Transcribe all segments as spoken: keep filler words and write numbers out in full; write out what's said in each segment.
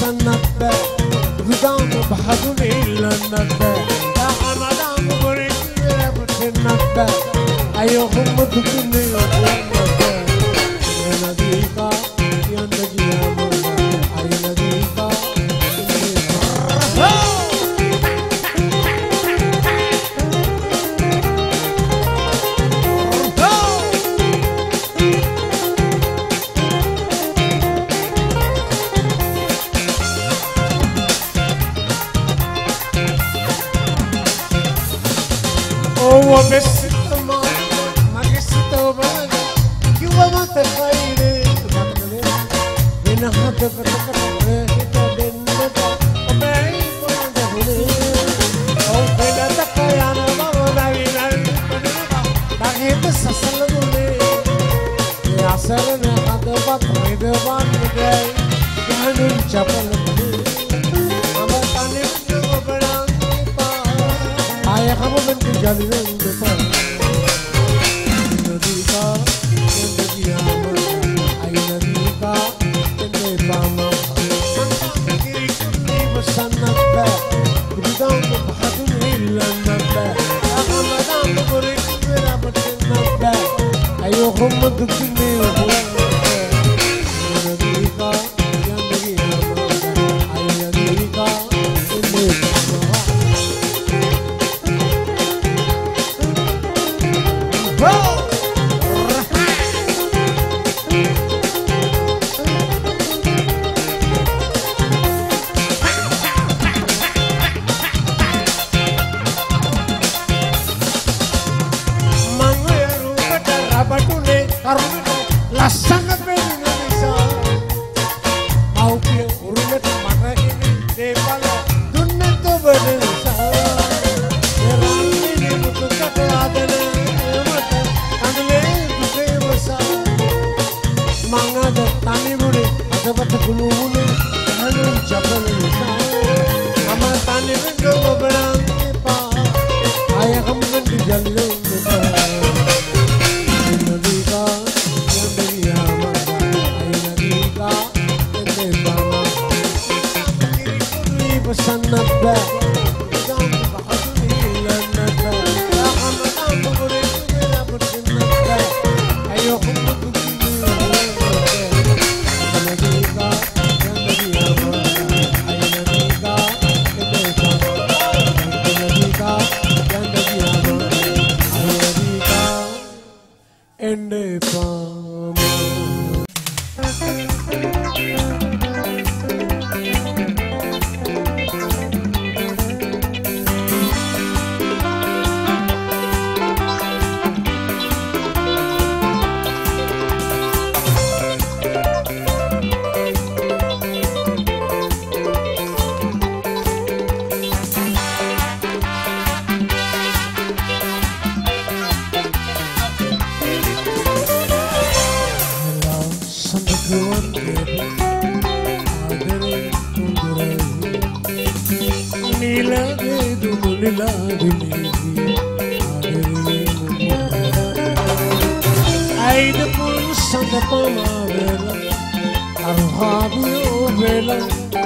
النبى قدام بحضن إلا النبى يا حمدان بريد ربط النبى أيهم مدكني النبى يا نبيكا يا نبي يا مولا يا نبيكا وبس ما ما قصت وبلا جوا ما تخيلي من هذا فتكره تدنك وبعيد وندهني أو بلا تكيانا ما بداينا باقي بس أصلوني يا سرنا هذا بطري دوان بداي كانوا جبل أما تاني وبلا يا خبر من تجاري النفاق نبيكا نبي يا من أي نبيكا نبي باما نبي بس النبى بدون بحث إلا النبى أغمضان بريد برابط النبى أيهم مدكني نبيكا نبي يا من أي نبيكا نبي باما la sangat beri bisa mau pia urumet mana ini depala dunia tu berisa terang ini butuh kata ada mata andle bukan bersa mangga tani buri ada batu gulu buri halu jabal bisa amal tani bendo berang pa ayah kamu kan di jalur النبى قدام بحضن إلا النبى يا حمدان بريد ربط النبى أيهم مدكني يا نبيكا يا نبي يا مولا يا نبيكا نبي باما يا نبيكا يا نبي يا مولا يا نبيكا نبي باما Aida pun santa primavera, arrojadio vela,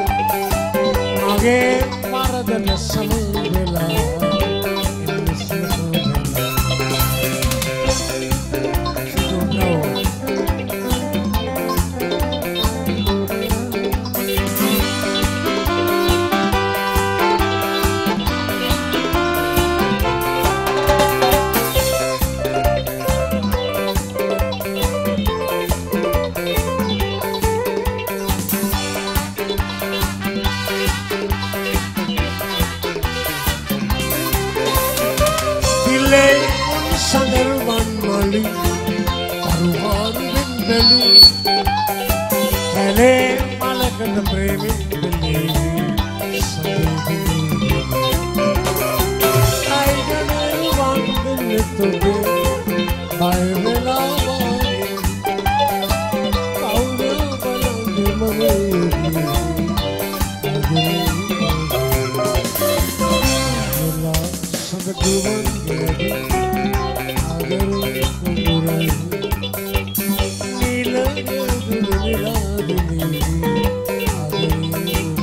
mage para de la vela, Sandarwan mali, taruhan bin belu, kale malakan premi beli, ay ganarwan bin nitobe, bay melawan, kauna balang di mangi, mela sandarwan gedi. Nila, nila, nila, nila, nila,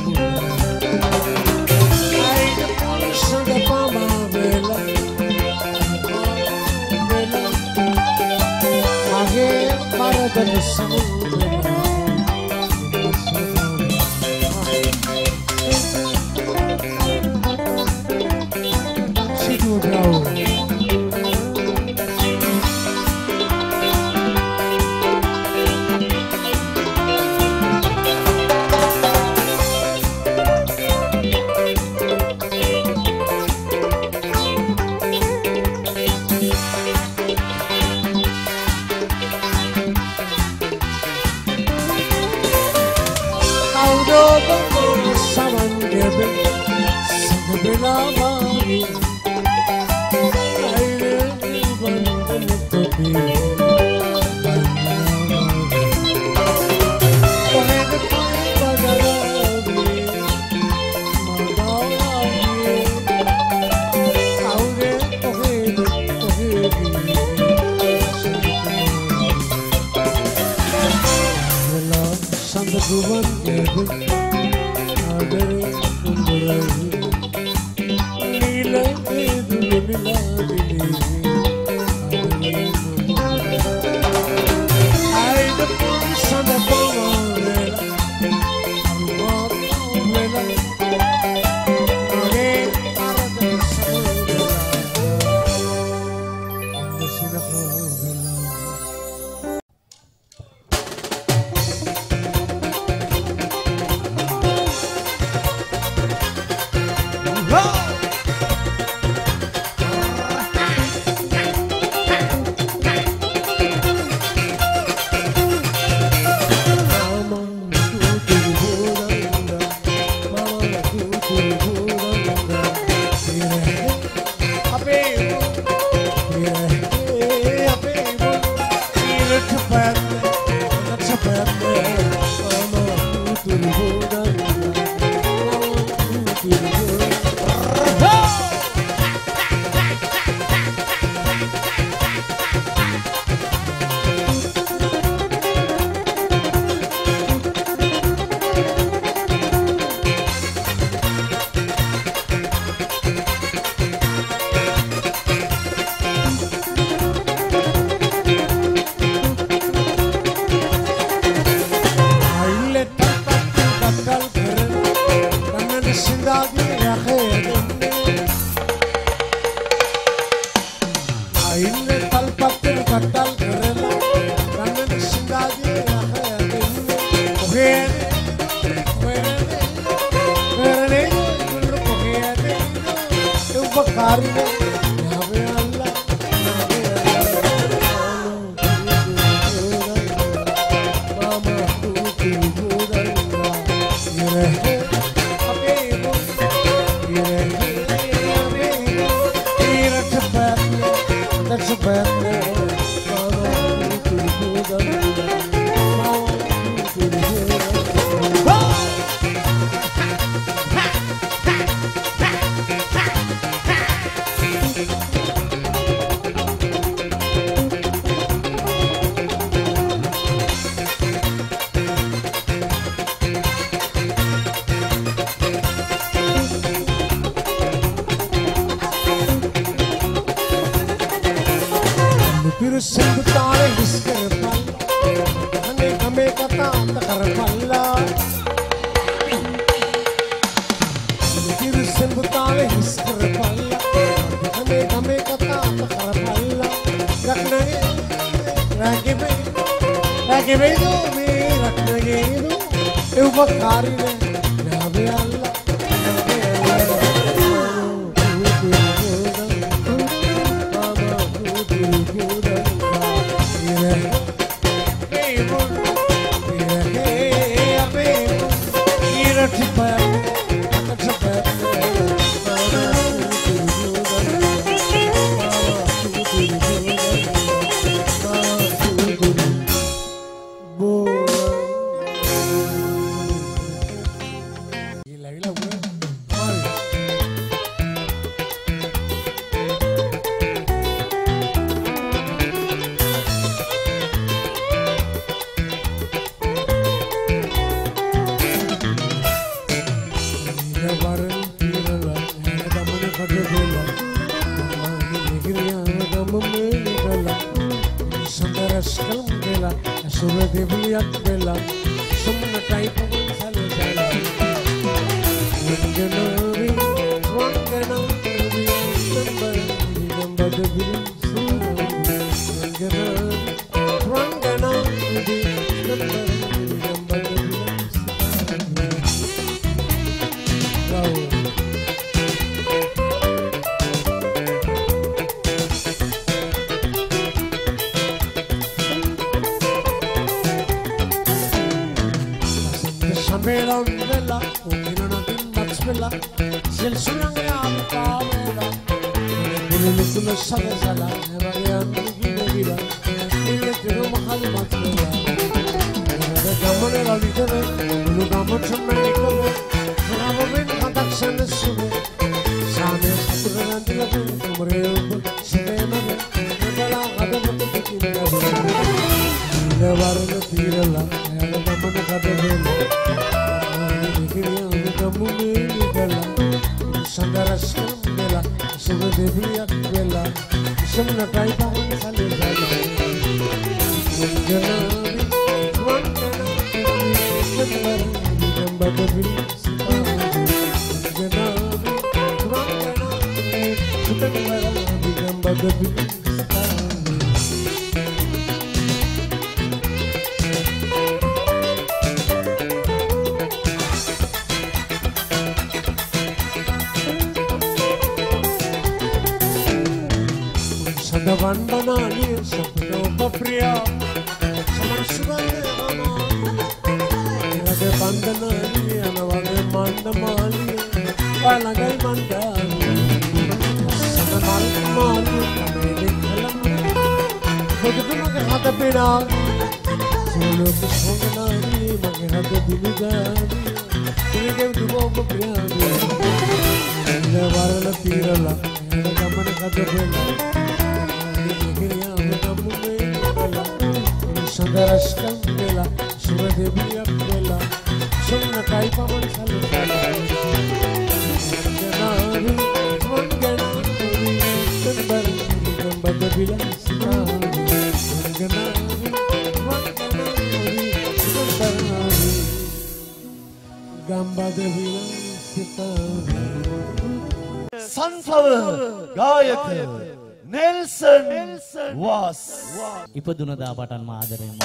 දෙවියක් වෙලා සුමනටයි පවන් සැලසලා වංගනාවි වංගනාවි නම්බර නම්බර විලසු වංගනාවි වංගනාවි නම්බර නම්බර Samela vela, umina na din max vela, sil sulang ya pa vela. Dile nukula sala sala, evaya nugi nevila, dile tiro mahal max vela. Ede gamone la lidere, ulu gamon chamme nikome, khabo bin khatak san sube. Same satura nandila bin umre upo, sibe mage, nebala khado mutu tikine gabe. Dile varne tirala, ede gamone khado vela. Sandaras vela, sobre deviyak vela, samna kai pawan salisala. Wanganavi, wanganavi, wanganavi, gambadavi, wanganavi, wanganavi, wanganavi, gambadavi. Vandanali, sabdo papriya, samarshvale anali. Ade vandanali, anavale mandamali, palagai mandali. Samamal mali, kameli kalam. Bujuduma ke hata pina, solo ke songanali, mage hata dilugani. Tege dubo papriya, ade varala tirala, ade kamane hata pina. Sandaras vela, sobre deviyak vela, samna kai pawan salisala. Wanganavi, wanganavi, nambara nambara vilasita. Wanganavi, wanganavi, nambara gambada vilasita. Sunflower Gayaka Nelson was ඉපදුනදා පටන්ම ආදරෙන්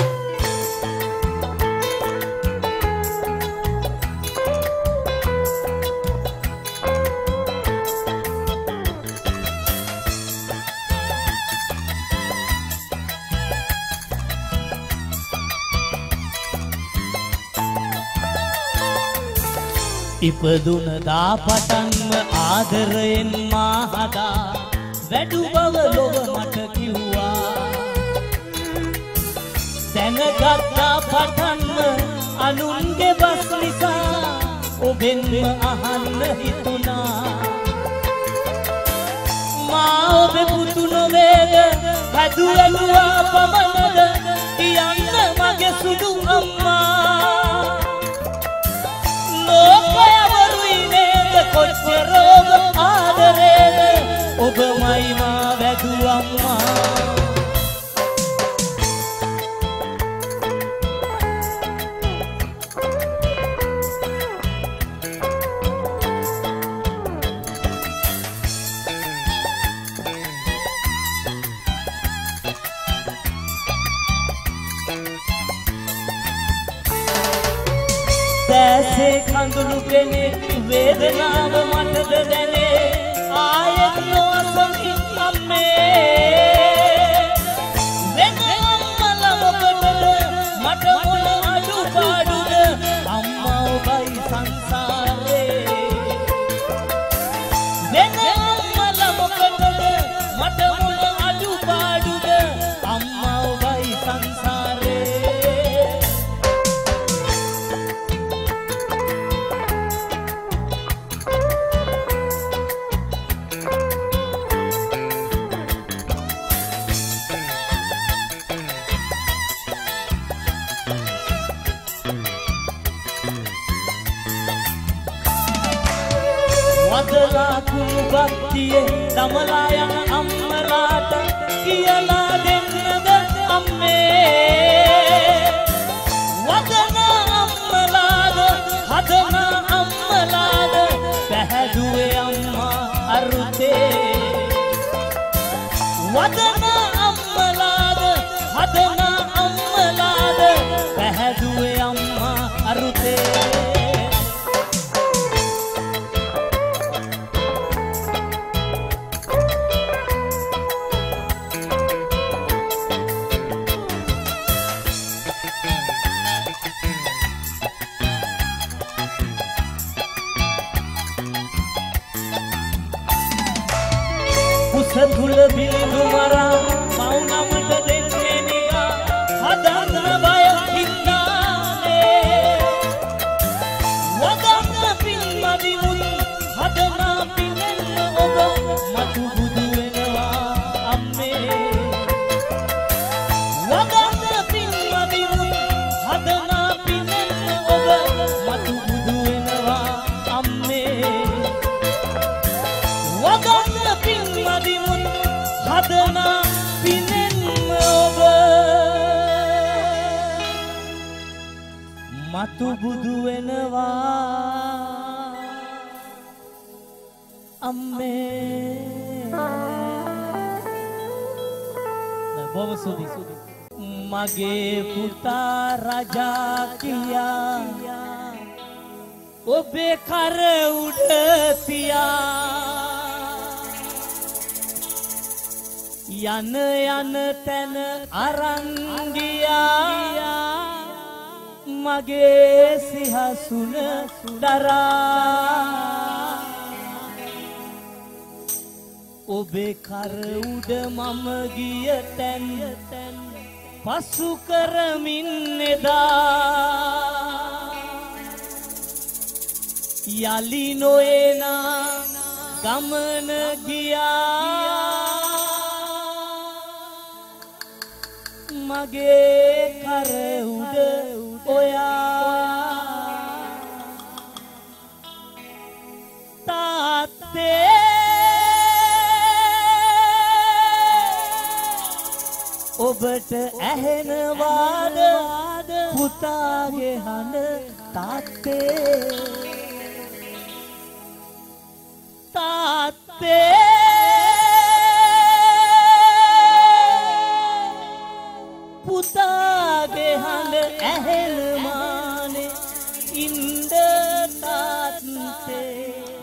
ඉපදුනදා පටන්ම ආදරෙන් මා හදා වැඩු බව ලොව මට කිව්වා දැනගත්තා පටන්ම අනුන්ගේ බස් නිසා ඔබෙන්ම අහන්න හිතුණා මා ඔබේ පුතු නොවේද හැදුවලුවා පමණද කියන්න මගේ සුදු අම්මා ලෝකයවරුයි නේද කොච්චර ඔබ ආදරේද ඔබමයි මා වැදු අම්මා දැසේ කඳුළු කෙනෙක් වේදනාව මටද දැනේ ආයෙත් නොඅසමි අම්මේ වෙන අම්මල මොකටද මට මොන අඩුපාඩුද අම්මා ඔබයි සංසාරේ වෙන අම්මල මොකටද මට මොන අඩුපාඩුද අම්මා ඔබයි සංසාරේ වදලා කුණු බත්තියේ දමලා යන අම්මලාට කියලා දෙන්නද අම්මේ තුල බිඳු මරා මෞනමට දෙන්නේ නිකා හදන්න බය හින්දානේ වදන්න පින්මදි මුත් හදනා පිනෙන්න ඔබ මතු බුදු වෙනවා අම්මේ වදන්න පින්මදි මුත් හදනා පිනෙන්න ඔබ මතු බුදු වෙනවා අම්මේ වදන්න පින්මදි මුත් හදනා පිනෙන්න ඔබ මතු බුදු වෙනවා අම්මේ බොහොම සුදි මගේ පුතා රජා කියා ඔබේ කර උඩ තියා යන යන තැන අරන් ගියා මගේ සිහසුන දරා ඔබේ කර උඩ මම ගිය තැන් පසු කරමින් එදා යලි නොයනා ගමන ගියා මගේ කර උඩ ඔයා තාත්තේ ඔබට ඇහෙනවාද පුතාගේ හඬ තාත්තේ තාත්තේ පුතාගේ හඬ ඇහෙනමානේ ඉන්න තාත්තේ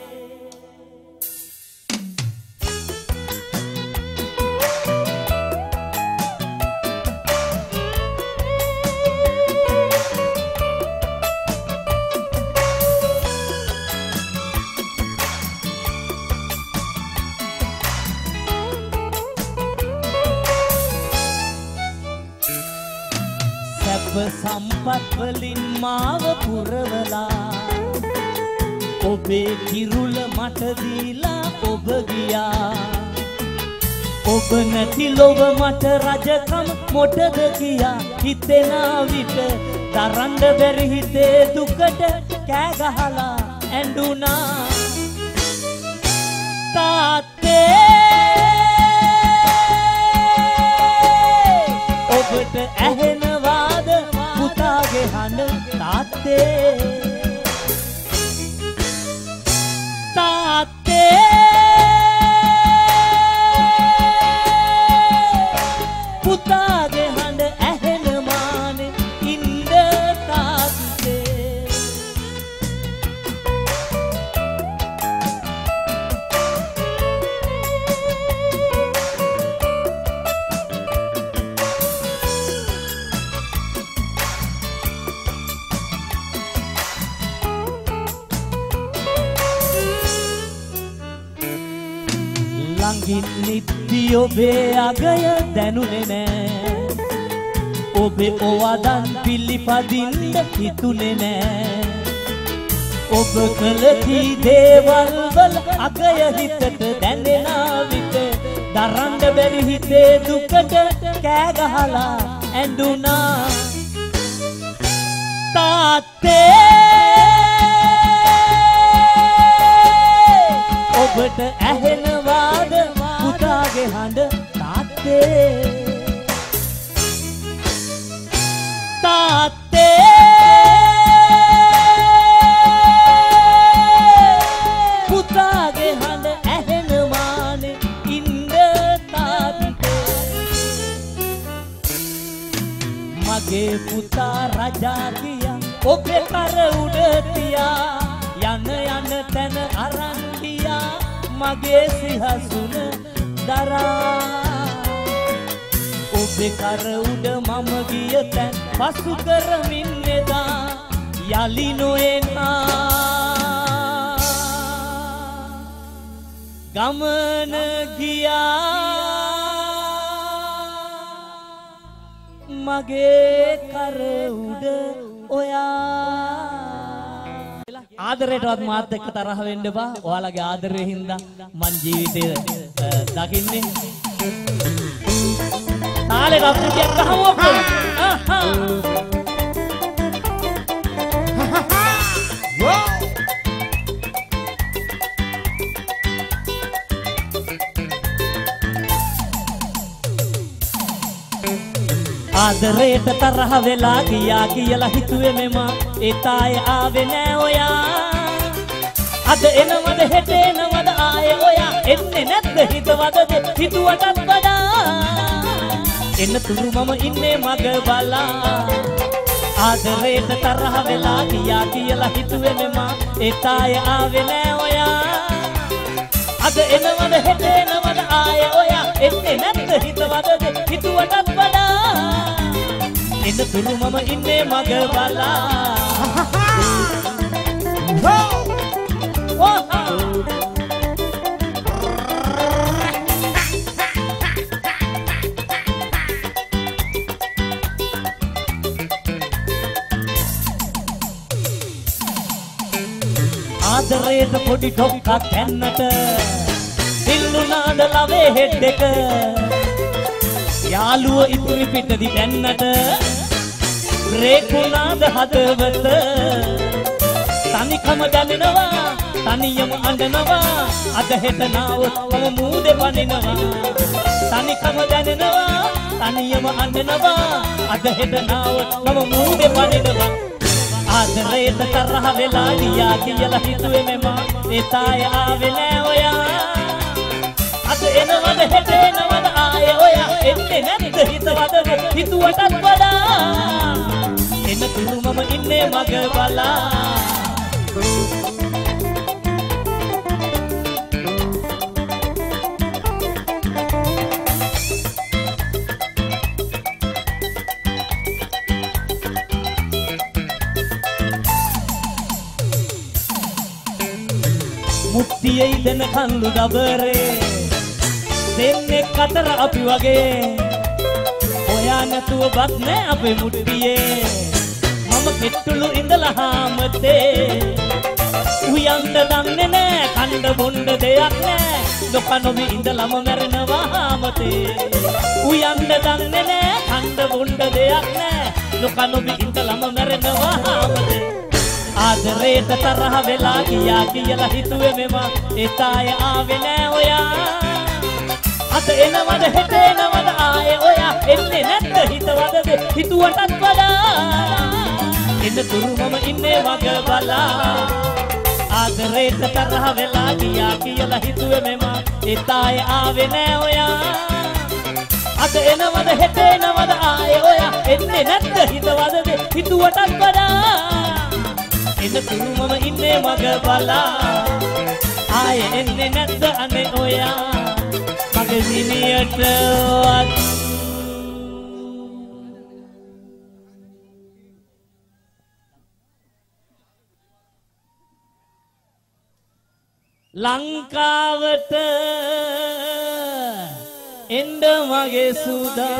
සම්පත් වලින් මාව පුරවලා ඔබේ කිරුල මට දීලා ඔබ ගියා ඔබ නැති ලොව මට රජකම මොටද කියා හිතෙන විට තරන්න බැරි හිතේ දුකට කෑ ගහලා ඇඬුණා තාත්තේ ඔබට ඇහෙනවාද පුතාගේ හඬ තාත්තේ තාත්තේ පුතාගේ හඬ ඇහෙනමානේ ඉන්න තාත්තේ ළඟින් නිද්දි ඔබේ අගය දැනුනේ නෑ ඔබේ ඔවදන් පිළිපදින්න හිතුනේ නෑ ඔබ කළ කී දේවල් වල අගය හිතට දැනෙන විට දරන්න බැරි හිතේ දුකට කෑ ගහලා ඇඬුණා තාත්තේ ඔබට ඇහෙනවාද පුතාගේ හඬ තාත්තේ තාත්තේ පුතාගේ හඬ ඇහෙනවානේ ඉන්න තාත්තේ මගේ පුතා රජා කියා ඔබේ කර උඩ තියා යන යන තැන අරන් ගියා මගේ සිහසුන දරා ඔබේ කර උඩ මම ගිය තැන් පසු කරමින් එදා යලි නොඑනා ගමන ගියා මගේ කර උඩ ඔයා ආදරයටවත් මාත් එක්ක තරහ වෙන්න එපා. ඔයාලගේ ආදරයෙන් හින්දා මං ජීවිතේ දකින්නේ. තාලේ රත්නටියක් ගහමු ඔක්කොම. ආහා. ආදරයට තරහ වෙලා ගියා කියලා හිතුවේ මෙම ඒ තායේ ආවේ නෑ ඔයා. අද එනවද හෙට එනවද ආයේ ඔයා එන්නේ නැද්ද හිතවදද හිතුවටත් වඩා එන්න තුරු මම ඉන්නේ මග බලා. ආදරයට තරහ වෙලා ගියා කියලා හිතුවේ මෙම ඒ තායේ ආවේ නෑ ඔයා. අද එනවද හෙට එනවද ආයේ ඔයා එන්නේ නැද්ද හිතවදද හිතුවටත් වඩා එන්න තුරු මම ඉන්නේ මග බලා. ආදරයට පොඩි ඩොක්කක් දැන්නට පිල්ලුනාද ලවේ හෙඩ් එක යාළුව ඉතුරු පිටදි දැන්නට රේකුණාද හදවත තනිකම දැනෙනවා තනියම අඬනවා අද හෙට නාවොත් මම මූදේ පනිනවා. තනිකම දැනෙනවා තනියම අඬනවා අද හෙට නාවොත් මම මූදේ පනිනවා. ආදරයට තරහ වෙලා ගියා කියලා හිතුවේ මෙම ඒ තායේ ආවේ නෑ ඔයා. අද එනවද හෙට එනවද ආයේ ඔයා එන්නේ නැද්ද හිතවදද හිතුවටත් වඩා එන්න තුරු මම ඉන්නේ මග බලා. මුට්ටියේ ඉඳන කන්දු දබරේ දෙන්නේ කතර අපි වගේ ඔයා නැතුව බත් නෑ අපේ මුට්ටියේ මම කෙට්ටුළු ඉඳලා හාමතේ උයන්ද දන්නේ නෑ කණ්ඩ බොණ්ඩ දෙයක් නෑ නොකනොමි ඉඳලම මැරෙනවා හාමතේ උයන්ද දන්නේ නෑ කණ්ඩ බොණ්ඩ දෙයක් නෑ නොකනොමි ඉඳලම මැරෙනවා හාමතේ. ආදරයට තරහ වෙලා ගියා කියලා හිතුවේ මෙම ඒ තායේ ආවේ නෑ ඔයා. අද එනවද හෙට එනවද ආයේ ඔයා එන්නේ නැද්ද හිතවදද හිතුවටත් වඩා එන්න තුරු මම ඉන්නේ මග බලා. ආදරයට තරහ වෙලා ගියා කියලා හිතුවේ මෙම ඒ තායේ ආවේ නෑ ඔයා. අද එනවද හෙට එනවද ආයේ ඔයා එන්නේ නැද්ද හිතවදද හිතුවටත් වඩා එන්න තුරු මම ඉන්නේ මග බලා. ආයේ එන්නේ නැද්ද අනේ ඔයා මගේ මිනියටවත්. ලංකාවට එන්න මගේ සුදා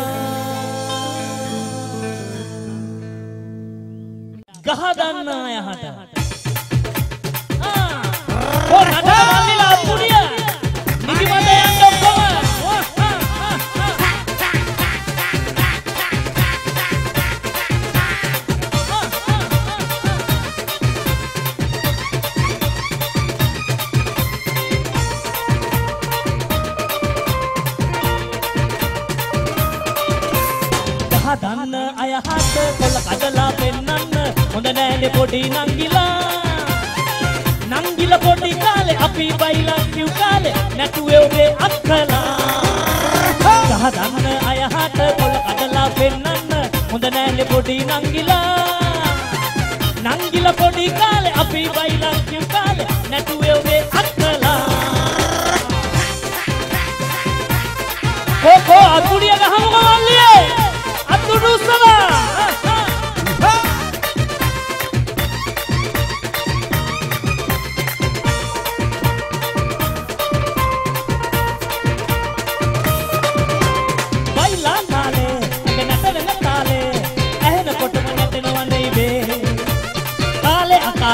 ගහ දන්නා යහට ආ ඕ නඩ මල්ලිලා පුඩිය නිදිමත යන්න ඔක්කොම ගහ දන්න අයහට කොළ කඩලා පෙන්නන්න හොඳ නෑනේ පොඩි නංගිලා. නංගිලා පොඩි කාලේ අපි බයිලා කිව් කාලේ නැටුවේ ඔබේ අක්කලා. ගහ දන්න අයහට කොළ කඩලා පෙන්නන්න හොඳ නෑනේ පොඩි නංගිලා. නංගිලා පොඩි කාලේ අපි බයිලා කිව් කාලේ නැටුවේ ඔබේ අක්කලා. කොකෝ අතුඩිය ගහමු මල්ලියේ අතුඩු උස්සලා.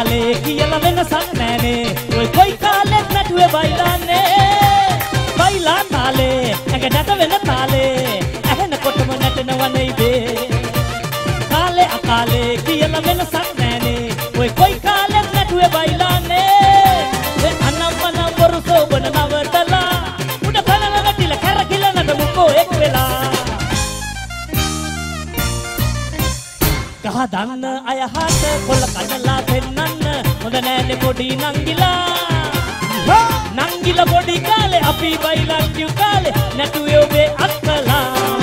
කාලේ කියලා වෙනසක් නෑනේ ඔය කොයි කාලෙත් නැටුවේ බයිලාන්නේ බයිලා තාලේ ඇඟ නැට වෙන තාලේ ඇහෙනකොටම නැටෙනවනේ බේ කාලේ අකාලේ කියලා වෙනසක් නෑනේ ඔය කොයි කාලෙත් නැටුවේ බයිලාන්නේ ඒ අනම්මන බොරු සෝබන නවතලා උඩ පනල වැටිලා කැරකිලා නඩමුකෝ එක් වෙලා කහ දන්න අය හට කොල්ල කඩලා පෙන්නන්න හොඳ නෑනේ පොඩි නංගිලා නංගිලා පොඩි කාලේ අපි බයිලා කිව් කාලේ නැටුවේ ඔබේ අක්කලා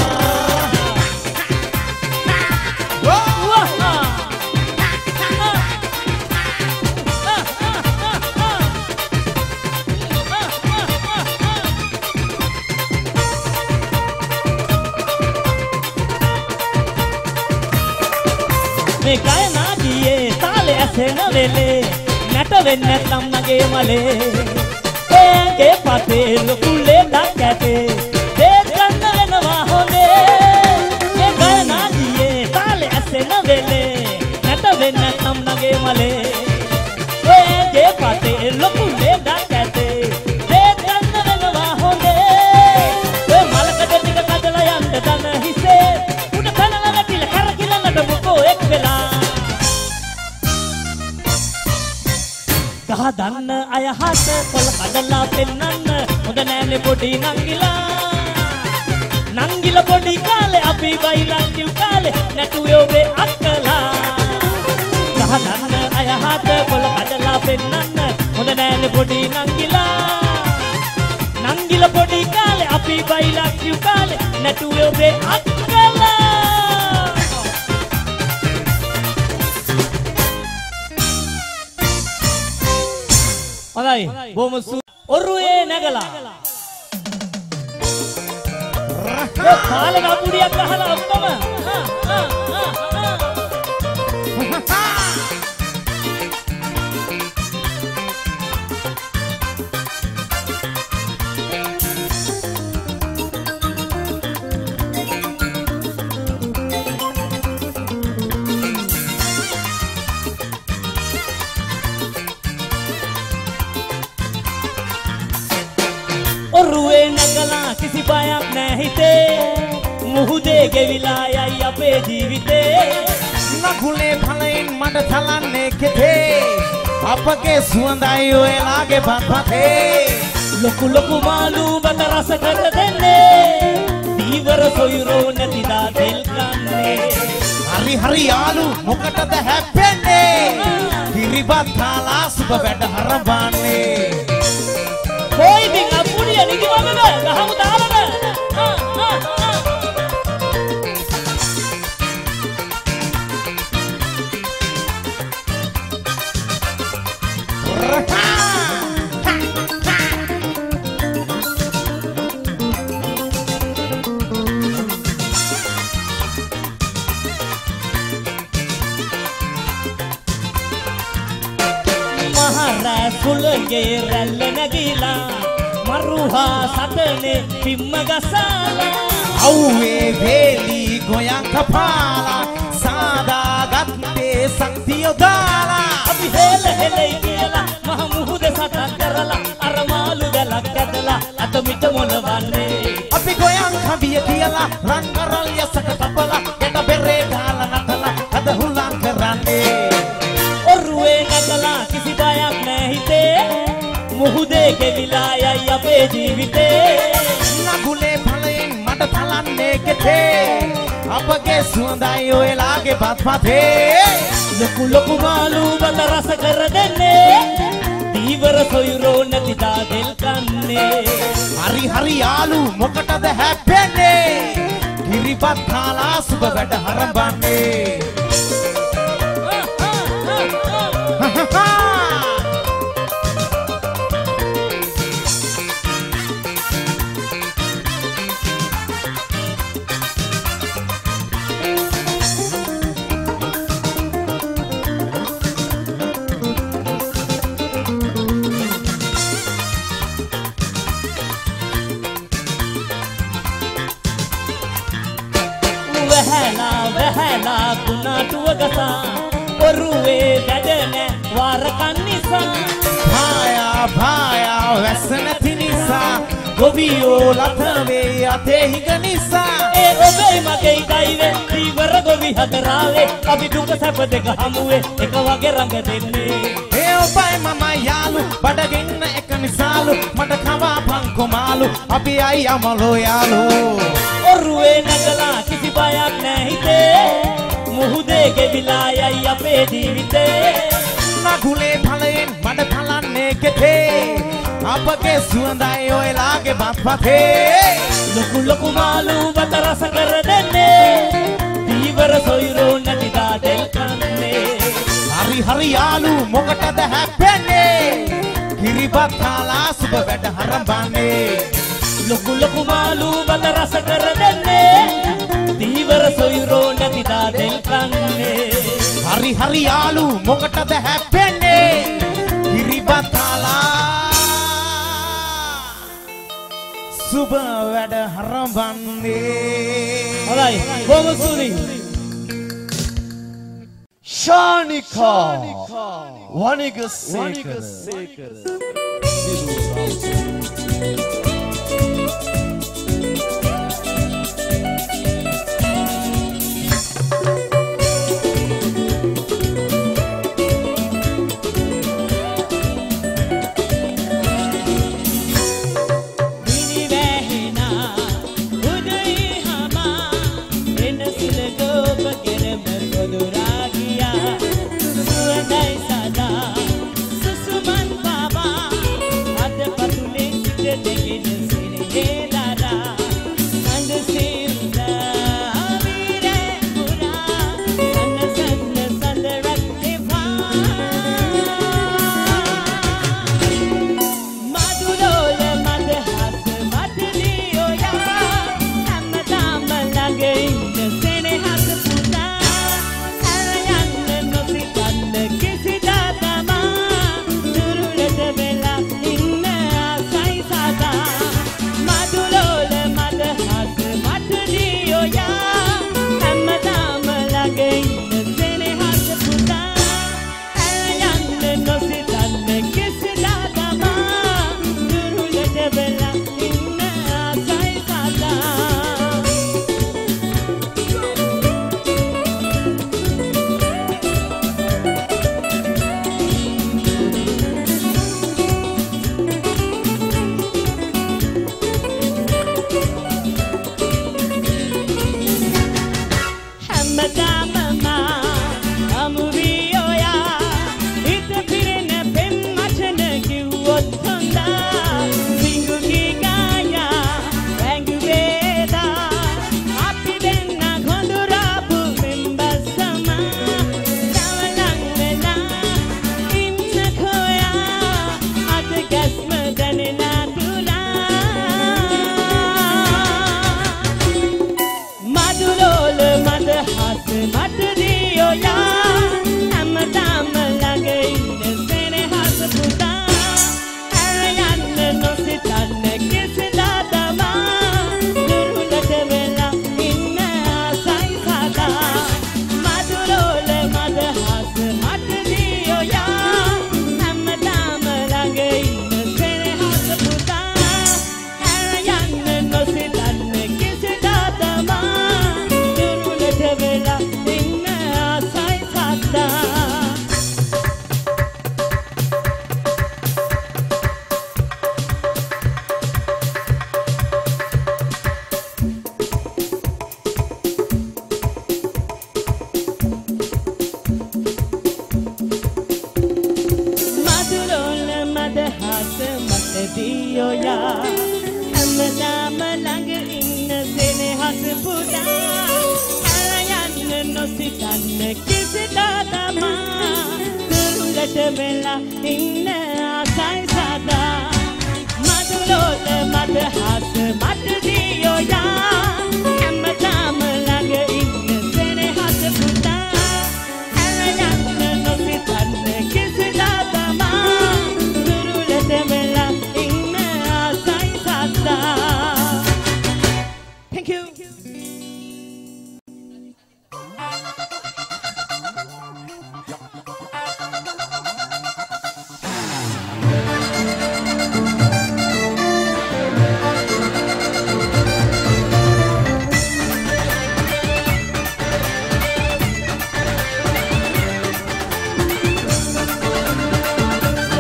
මේ ගයනා ගියේ තාලේ ඇසෙන වෙලේ නැට වෙන්නේ නැත්නම් නගේ මලේ ඒගේ පතේ ලොකු ලෙඩක් ඇතේ දෙත් ගන්න වෙනවා හොනේ මේ ගයනා ගියේ තාලේ ඇසෙන වෙලේ නැට වෙන්නේ නැත්නම් නගේ මලේ ඒගේ පතේ ලොකු ලෙඩක් ඇතේ දෙත් ගන්න වෙනවා හොනේ ඒ මලකඩ ටික කඩලා යන්න දන හිසේ උඩ කනල වැටිලා කරකිලා නඩමුකෝ එක් වෙලා කහ දන්න අය හට කොල කඩලා පෙන්නන්න හොඳ නෑනේ පොඩි නංගිලා නංගිලා පොඩි කාලේ අපි බයිලා කිව් කාලේ නැටුවේ ඔබේ අක්කලා කහ දන්න අය හට කොල කඩලා පෙන්නන්න හොඳ නෑනේ පොඩි නංගිලා නංගිලා පොඩි කාලේ අපි බයිලා කිව් කාලේ නැටුවේ ඔබේ අක්කලා හොඳයි බොහොම සු ඔරුවේ නැගලා ඒ කාලේ ගම්මුඩියක් ගහලා ඔක්කොම ඔරුවේ නැගලා කිසි බයක් නැහැ හිතේ මුහුදේ ගෙවිලා යයි අපේ ජීවිතේ නකුලේ ඵලෙන් මඩ තලන්නේ කෙතේ අපගේ සුවඳයි ඔයලාගේ බත්පතේ ලොකු ලොකු මාළු බත රස කර දෙන්නේ දීවර සොයුරෝ නැතිදා තෙල් කන්නේ හරි හරි යාළු මොකටද හැප්පෙන්නේ කිරිබත් කාලා සුබ වැඩ හරවන්නේ කොයි දින් අපුඩිය නිදිවන්නද ගහමු තාලට සුළගේ රැල්ල නැගිලා මරුහා සටනේ පිම්ම ගසාලා අව්වේ වේලි ගොයන් කපාලා සාදාගත්තේ සංතිය දාලා අපි හෙල හෙලයි කියලා මහ මුහුද සටන් කරලා අර මාළු දැලක් ඇදලා අත මිට මොනවන්නේ අපි ගොයන් කවිය කියලා රන් කරල් යසට තපලා යට බෙරේ දාලා නටලා අද හුලං කරන්නේ ඔරුවේ නැගලා කිසි බයක් නැහැ හිතේ මුහුදේ ගෙවිලා යයි අපේ ජීවිතේ නගුලේ ඵලෙන් මඩ තලන්නේ කෙතේ අපගේ සුවඳයි ඔයලාගේ බත්පතේ ලොකු ලොකු මාළු බත රස කර දෙන්නේ දීවර සොයුරෝ නැතිදා දෙල් කන්නේ හරි හරි යාළු මොකටද හැප්පෙන්නේ කිරිබත් කාලා සුබ වැඩ හරඹන්නේ වැහැලා වැහැලා කුණාටුව ගසා ඔරුවේ වැඩ නැ වාර පාරකන් නිසා භායා භායා වැස්ස නැති නිසා ගොවියෝ ලත වේ අතේ හිඟ නිසා ඒ ඔබේ මගේ දෛවේ දීවර ගොවි හතරාවේ අපි දුක සැප දෙක හමුවේ එක වගේ රඟ දෙන්නේ ඒ ඔබයි මම යාළු බඩගින්න එක නිසාලු මට කවා පංකොමාලු අපි අයියමලෝ යාළු ඔරුවේ නැගලා කිසි බයක් නැහැ හිතේ මුහුදේ ගෙවිලා යයි අපේ ජීවිතේ නගුලේ ඵලයෙන් මඩ ඵලන්නේ කෙතේ අපගේ සුවඳයි ඔයලාගේ බත්පතේ ලොකු ලොකු මාළු බත රස කර දෙන්නේ දීවර සොයුරෝ නැති දාදෙල් කන්නේ හරි හරි යාළු මොකටද හැප්පෙන්නේ කිරිබත් කාලා සුබ වැඩ හරඹන්නේ ලොකු ලොකු මාළු බත රස කර දෙන්නේ දීවර සොයුරෝ නැති දාදෙල් කන්නේ හරි හරි යාළු මොකටද හැප්පෙන්නේ කිරිබත් කාලා සුබ වැඩ හරඹන්නේ හොඳයි බොහොම සුරි Shanika Wanigasekara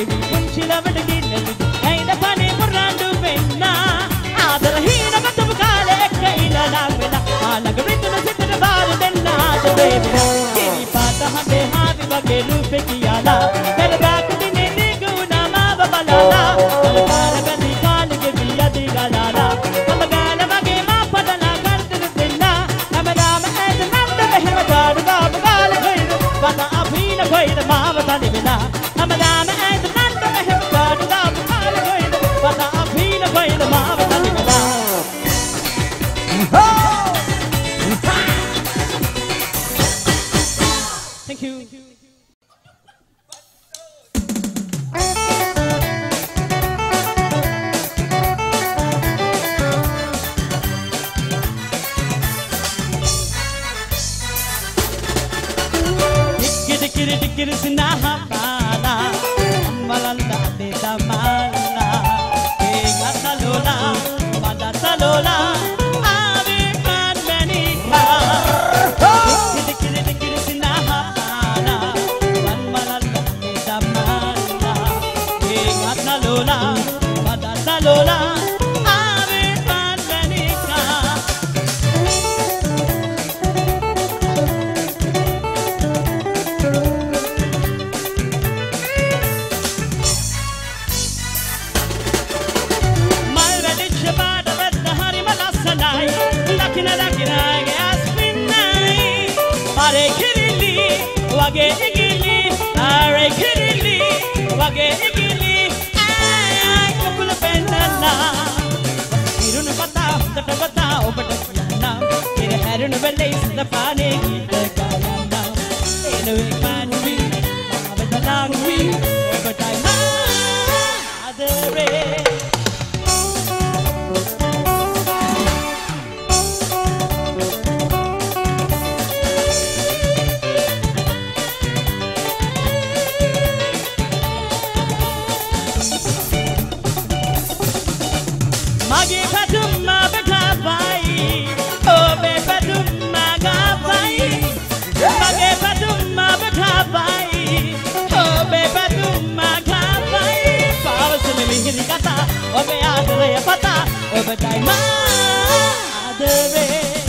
ගෙවි පුංචි ලවට ගින්නදු ඇයිද පනේ මුරාඬු වෙන්න ආදර හීන ගතපු කාලේ එක්ක ඉඳලා වෙලා ආලග විතුන සිතට බාර දෙන්න ආද වේදනා කිරි පාත හදේ හාවි වගේ රූපේ කියලා පෙරදාක දිනේ දිගුණා මාව බලලා කලකාර බැඳි කාලෙ ගෙවි යදි ගලාලා කම ගාන වගේ මා පදලා ගන්තර දෙන්න හැමදාම ඇද නැද්ද මෙහෙම ගාඩු ගාපු කාලෙ කොයිද වත අපීන කොයිද මාව තනි වෙලා හැමදාම ඇද නැද්ද මෙහෙම ගාඩු ගාපු කාලෙ කොයිද වත අපීන කොයිද මාව තනි වෙලා Thank you. Dikir dikir sinaha pala malala de damala ke gatalola madasalola ave man manika dikir dikir sinaha pala malala de damala ke gatalola madasalola ave man manika Lakina lakina gaspinai Are kirili wage igili Are kirili wage igili Ay ay kokula penana Irunu pata tata pata obata yana Kire harunu velle isda pane gita gayana Enu ekmanvi Mavadalangvi Obata ma adare Magi padumma begavai, oh be padumma gavai. Magi padumma begavai, oh be padumma gavai. Pavasne mihri kata, oh be adare pata, oh be daima adare.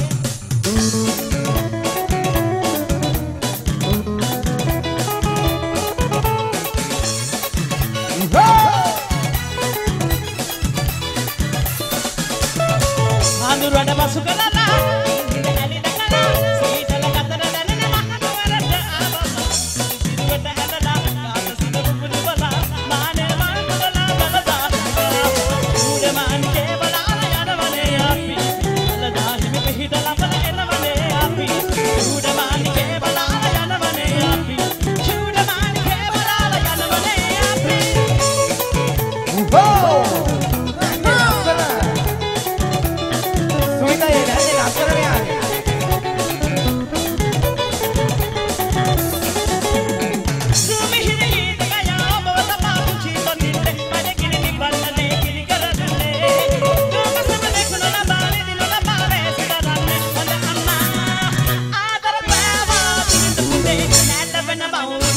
Anurada masukalala indali dakala seedala gatara dalena mahana warada abama siruwata hadala gaata sidu pudubala mane mandala balada ude man ke balala yanavane api balada hime pehidala bala enavane api ude man ke balala yanavane api ude man ke balala yanavane api oh Suita ye nahi naskarane aage Sumihiri daya bavata paanchi tondinde mane kini banne kini karanne Kamasame kunala bale dilala bale sidaranne mane amma adara pava tindu kunde nalla vena bahu